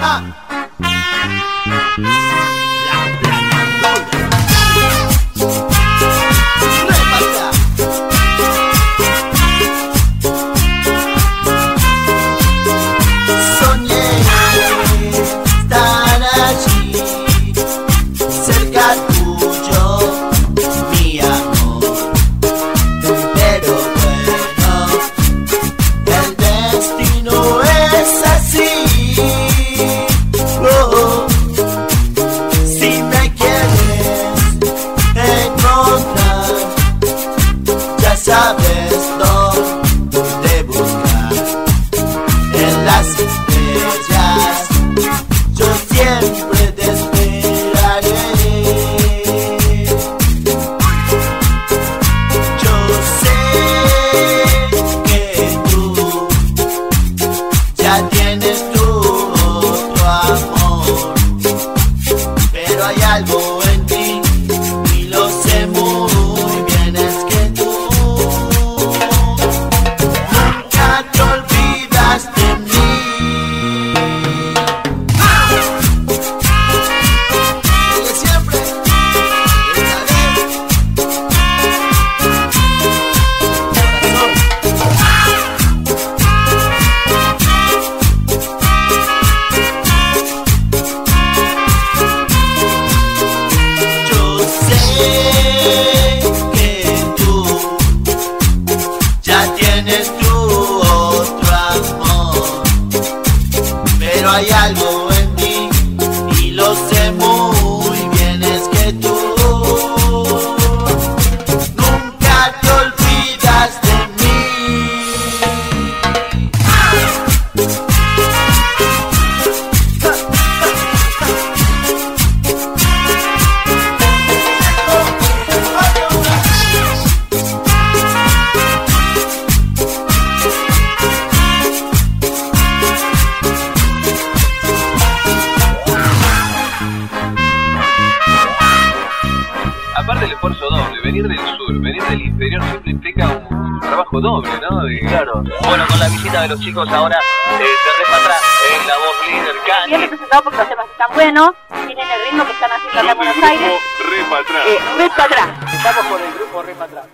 Sabes dónde buscar en las estrellas, yo siempre te esperaré. Yo sé que tú ya tienes tu otro amor, pero hay algo en ti y lo sé muy bien, es que hay algo en ti y lo sé muy bien, es que tú nunca te olvidas de mí. Aparte el esfuerzo doble, venir del sur, venir del interior siempre implica un trabajo doble, ¿no? Claro. Bueno, con la visita de los chicos ahora de Re Pa' Atrás, la voz líder, Cani. Bien representado porque los temas están buenos, tienen el ritmo que están haciendo acá en Buenos Aires. Re Pa' Atrás. Re Pa' Atrás. Estamos con el grupo Re Pa' Atrás.